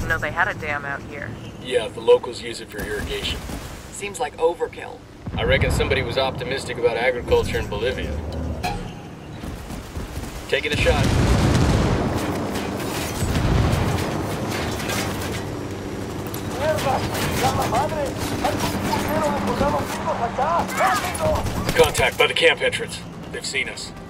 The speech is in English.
didn't know they had a dam out here. Yeah, the locals use it for irrigation. Seems like overkill. I reckon somebody was optimistic about agriculture in Bolivia. Taking a shot. Contact by the camp entrance. They've seen us.